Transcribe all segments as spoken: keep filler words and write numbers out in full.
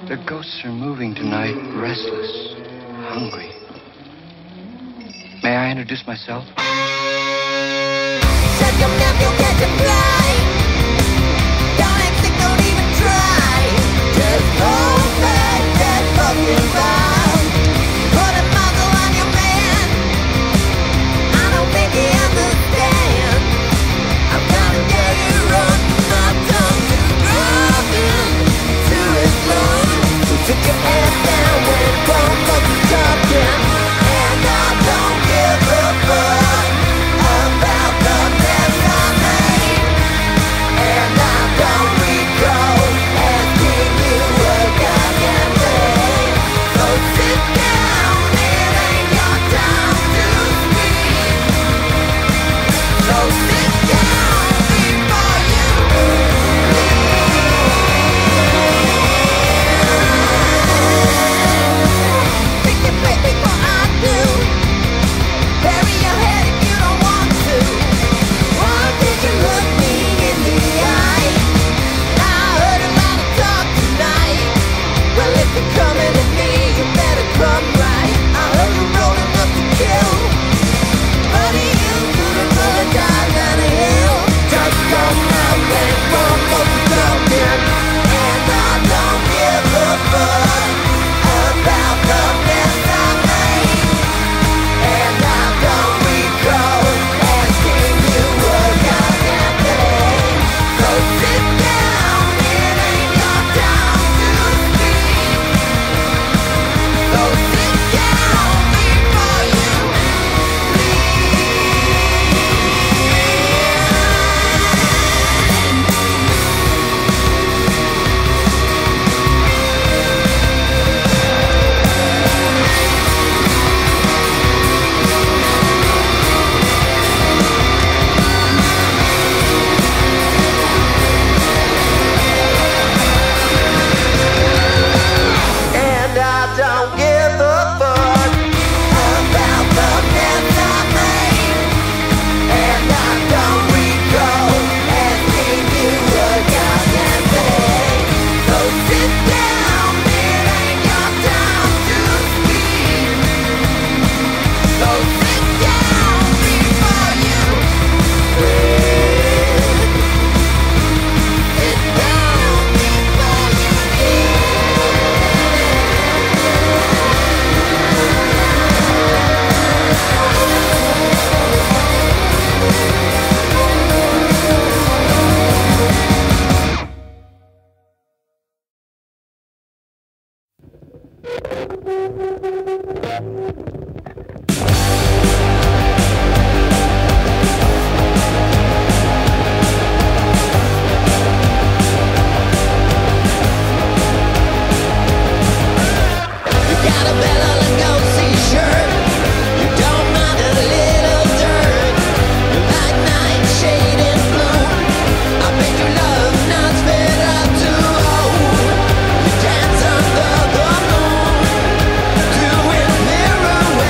The ghosts are moving tonight, restless, hungry. May I introduce myself? Shut your mouth, you'll catch a fly. Don't act sick, don't even try. Just hold back that fucking vibe. Put a muzzle on your man. I don't think he understands. I'm gonna get you run my tongue to rub him to his blood. So sit your ass down when it won't fuck you talking. And I don't give a fuck about the mess I made. And I don't recall asking you a goddamn thing. So sit down, it ain't your time to speak. So sit down before you leave. Pick your plate before I do. Bury your head if you don't want to. Why did you look me in the eye? I heard a lot of talk tonight. Well, if you're coming at me, you better come right. I heard you rolling up to kill. Buddy, you couldn't run down down a hill. Just come out and run for the talking. And I don't give a fuck about the mess I made. And I don't recall asking you a goddamn thing. So sit down, it ain't your time to speak. So sit down before you And I don't give a fuck about the mess I made. And I don't recall asking you a goddamn thing. So sit down, it ain't your time to speak. So sit down before you quit. Sit down before you You got a Bella Lugosi shirt. You don't mind a little dirt. You like nightshade and blue. I bet you love nights better to hold. You dance under the moon, doing pirouettes.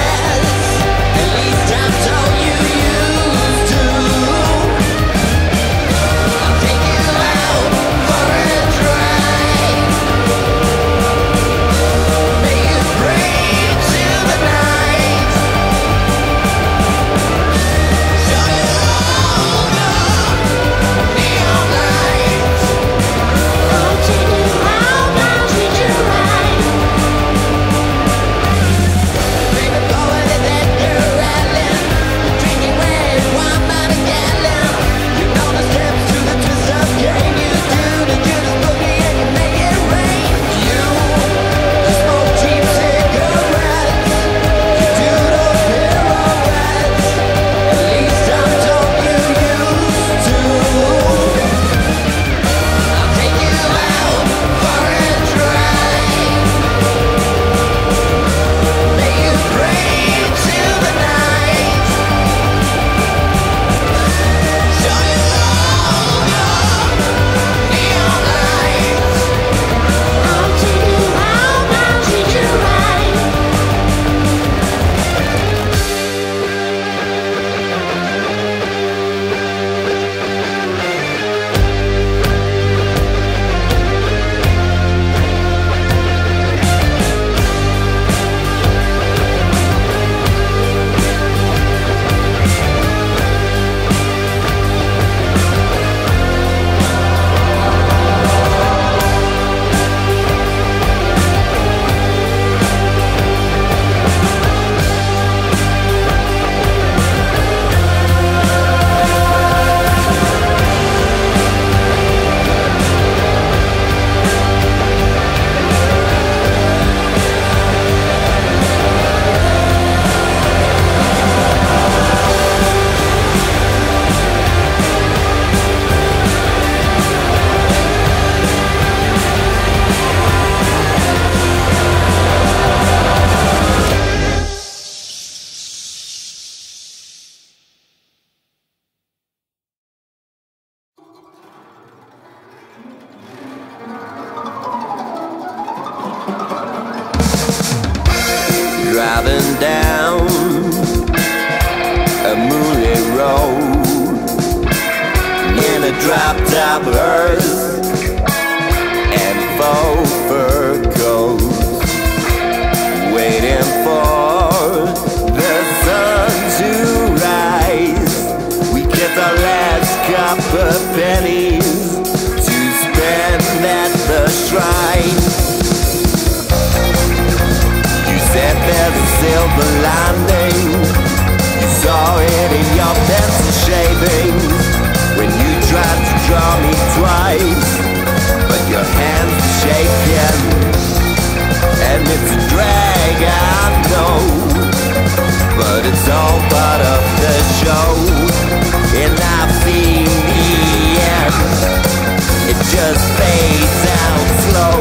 Driving down a moonlit road in a drop-top hearse and faux fur coats, waiting for the sun to rise. We kept our last copper pennies to spend at the shrine. You said there's a silver lining. You saw it in your pencil shavings when you tried to draw me twice, but your hands were shaking, and it's a drag, I know, but it's all part of the show, and I've seen the end. It just fades out slow.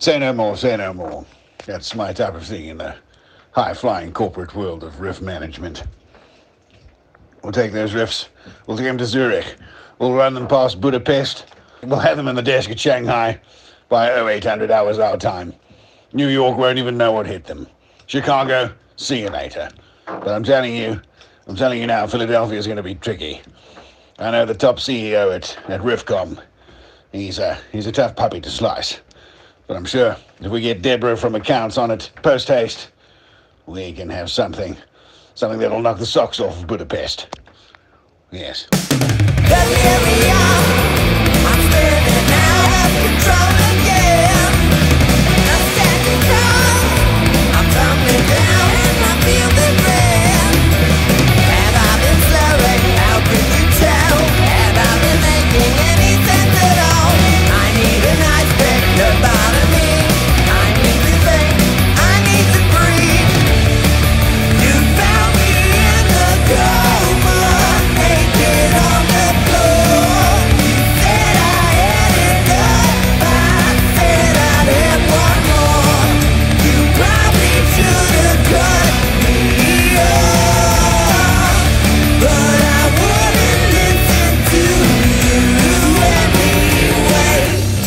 Say no more, say no more. That's my type of thing in the high-flying corporate world of riff management. We'll take those riffs, we'll take them to Zurich, we'll run them past Budapest, we'll have them in the desk at Shanghai by oh eight hundred hours our time. New York won't even know what hit them. Chicago, see you later. But I'm telling you, I'm telling you now, Philadelphia is going to be tricky. I know the top C E O at, at Riffcom. He's a, he's a tough puppy to slice. But I'm sure if we get Deborah from accounts on it post-haste, we can have something, something that'll knock the socks off of Budapest. Yes. But here we are, I'm spinning out of control again. I'm standing tall, I'm tumbling down and I feel the rain. Have I been slurring? How could you tell? Have I been making any sense at all? I need a nice pick about me. I need to think, I need to breathe. You found me in the coma, naked on the floor. You said I had enough, I said I'd have one more. You probably should have cut me off, but I wouldn't listen to you anyway.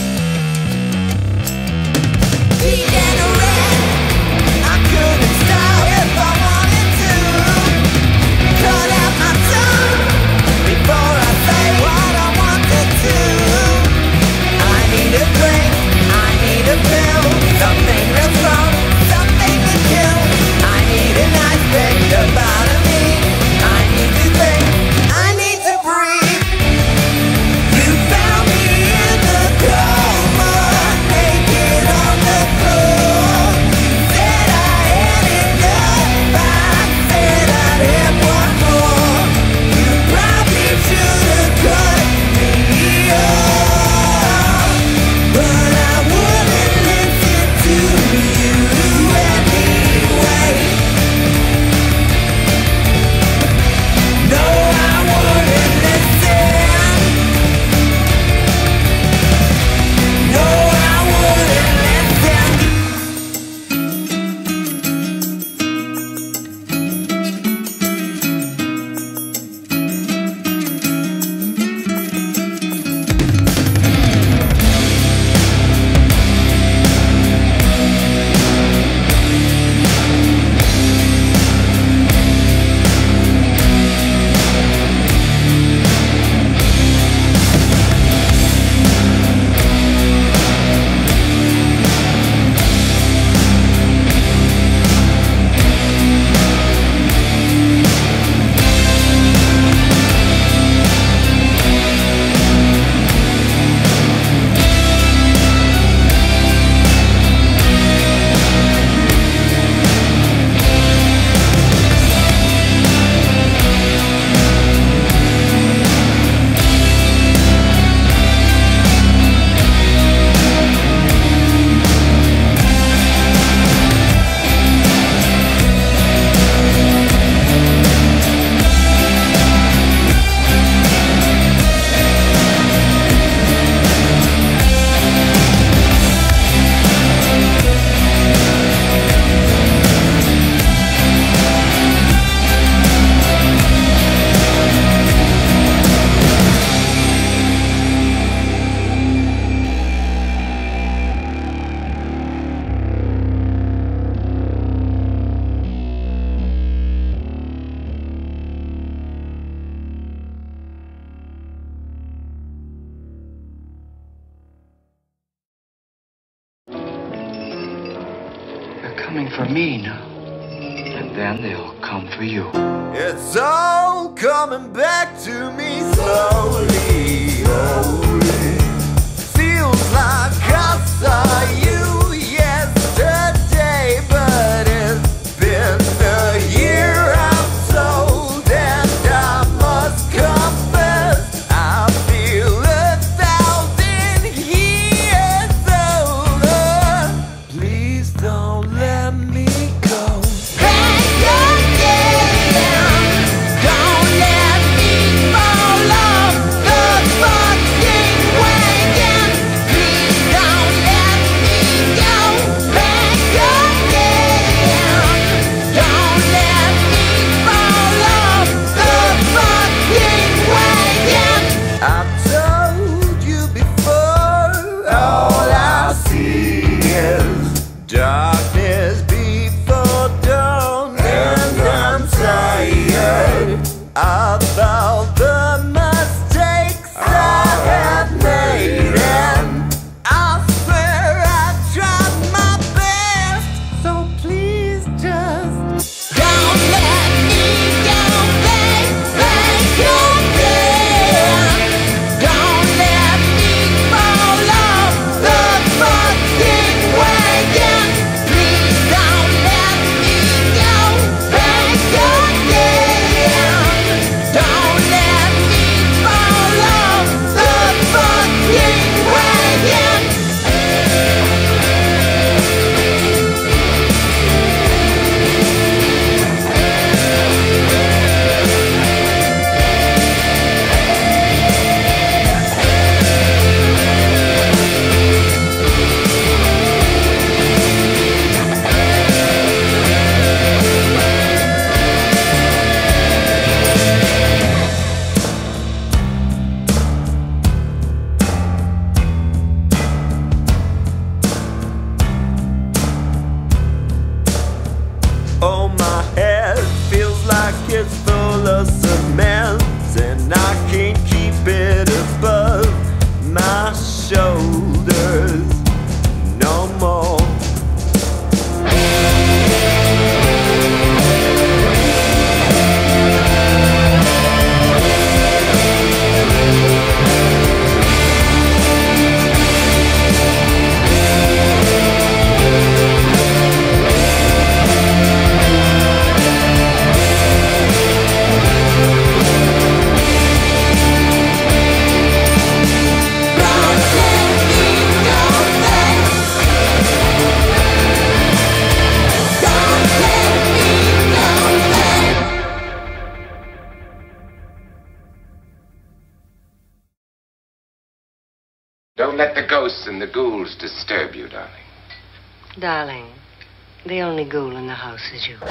Degenerate, I couldn't stop if I wanted to. Cut out my tongue before I say what I wanted to. I need a drink, I need a pill, something real strong, something to kill. I need a nice pick about me. I need to think, I need to breathe. You found me in the coma, naked on the floor. You said I had enough, I said I'd have one more. You probably should have cut me off, but I wouldn't listen to you anyway. No, I wouldn't listen. No, I wouldn't listen. They're coming for me now. And then they'll come for you. It's all coming back to me slowly, slowly. Feels like I saw you yesterday, but it's been a year, I'm told, and I must confess I feel a thousand years older. Please don't let me go. Hang on, yeah, don't let me fall off the fucking wagon. Please don't let me pockets full of cement, and I can't keep it above my shoulders no more. Don't let the ghosts and the ghouls disturb you, darling. Darling, the only ghoul in the house is you.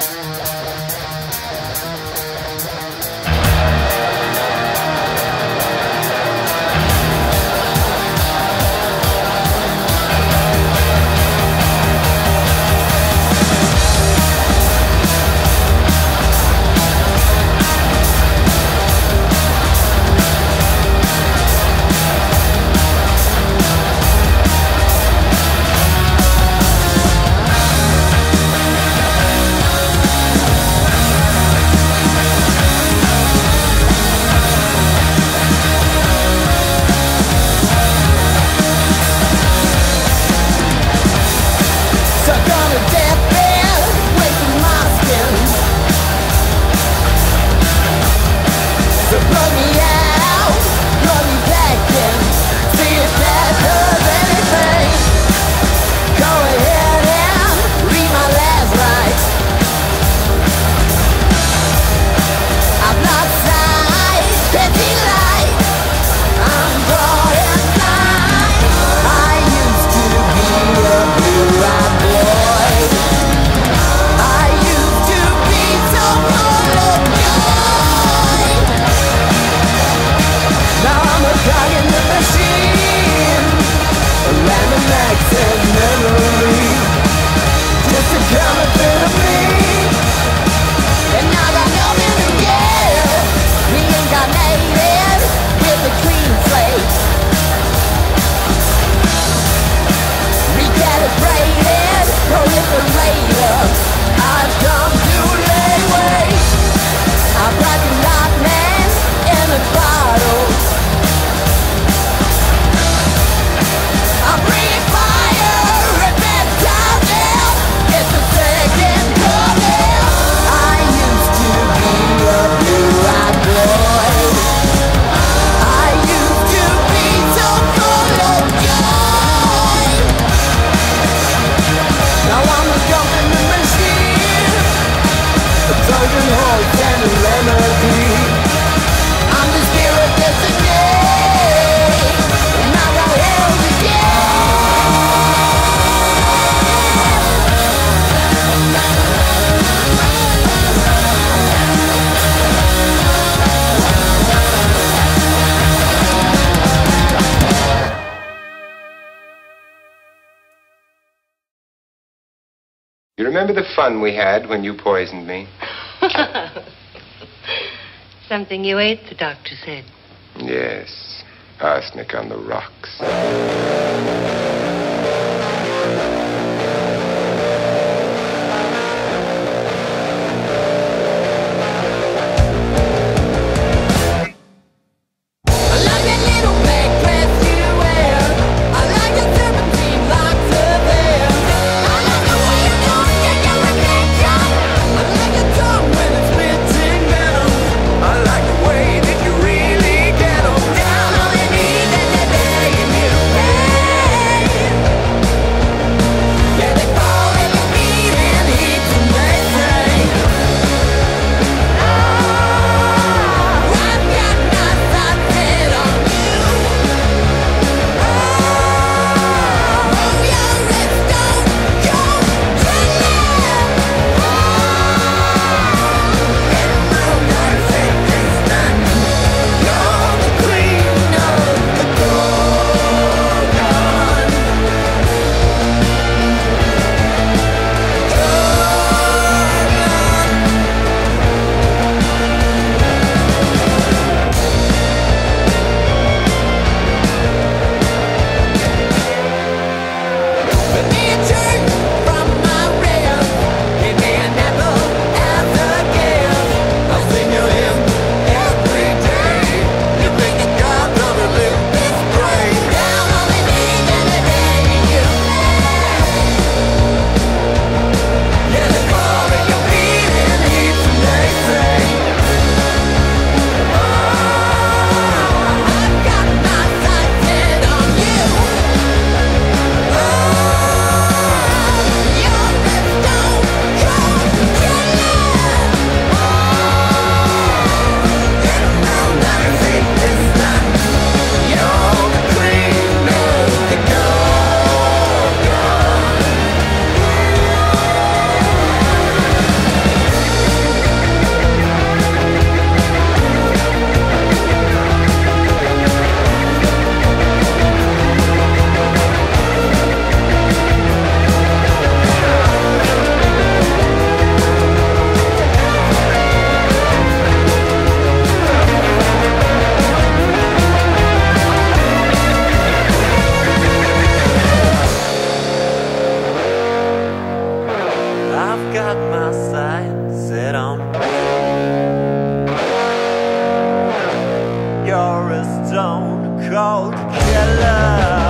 You remember the fun we had when you poisoned me? Something you ate, the doctor said. Yes. Arsenic on the rocks. Down on your knees and you're begging you, hey. side, sit on me. You're a stone cold killer.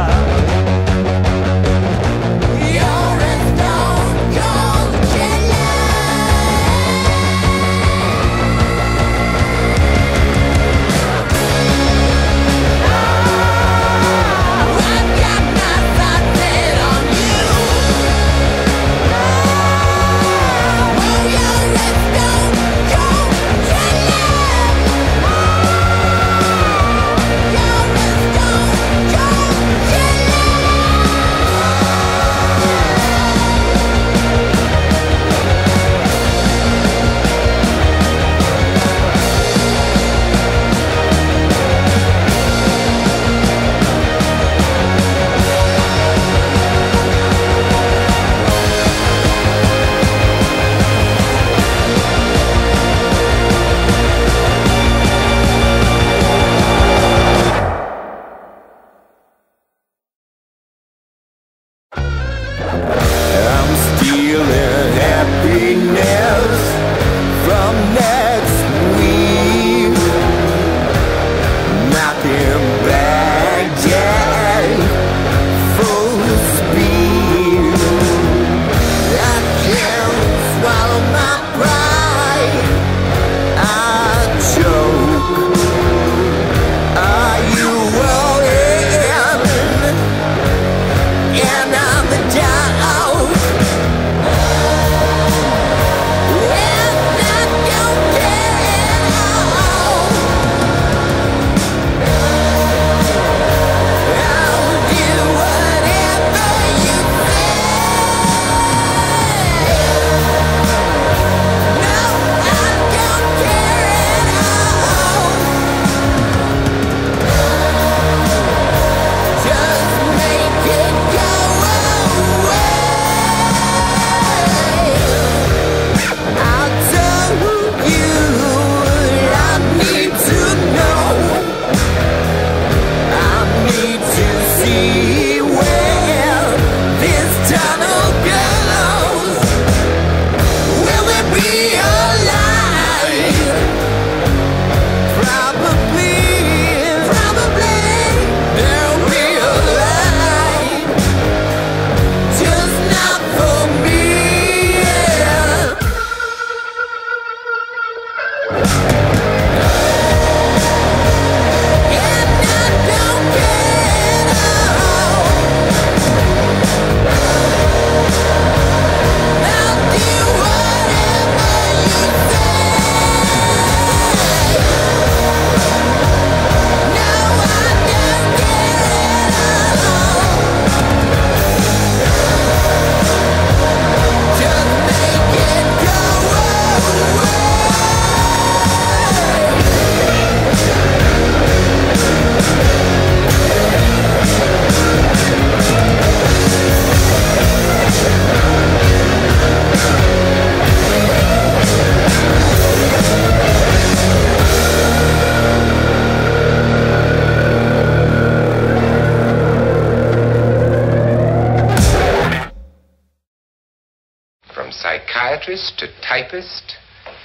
Psychiatrist to typist,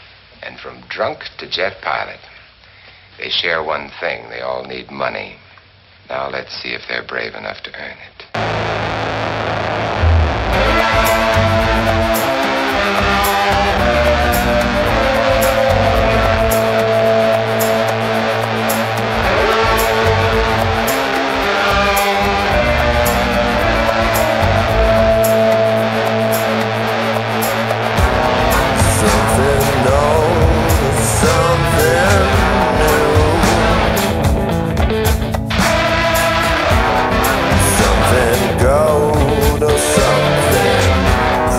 and from drunk to jet pilot. They share one thing. They all need money. Now let's see if they're brave enough to earn it. Something gold or something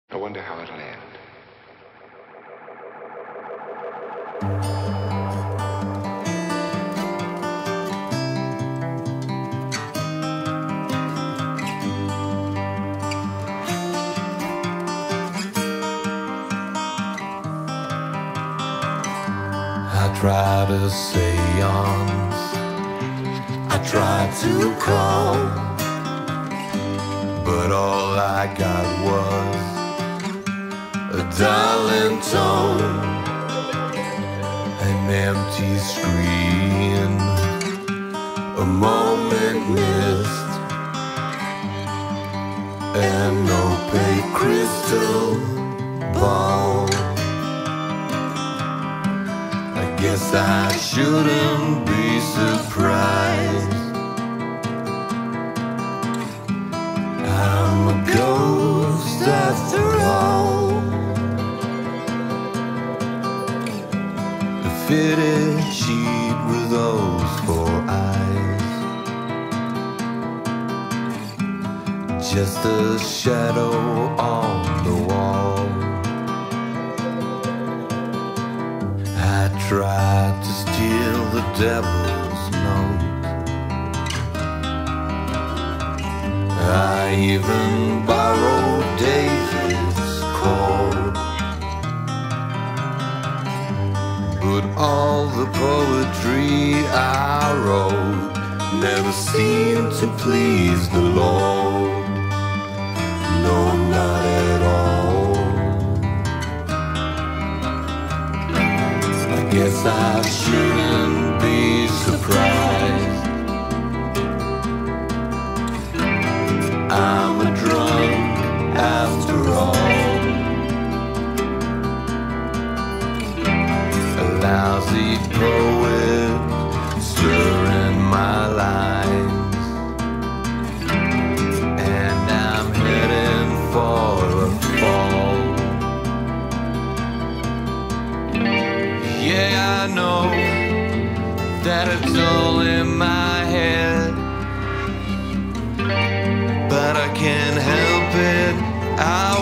I wonder how it'll end. I try to seance, I try to call, but all I got was a dialing tone, an empty screen, a moment missed, an opaque crystal ball. I guess I shouldn't be surprised. I'm a ghost after all. A fitted sheet with those four eyes, just a shadow on the wall. I tried to steal the devil's note. I even borrowed David's chord, but all the poetry I wrote never seemed to please the Lord. No, not at all. I guess I shouldn't be surprised. I'm a drunk after all, a lousy poet slurring my lines, and I'm heading for a fall. Yeah, I know that it's all in my head, but I can't help it. I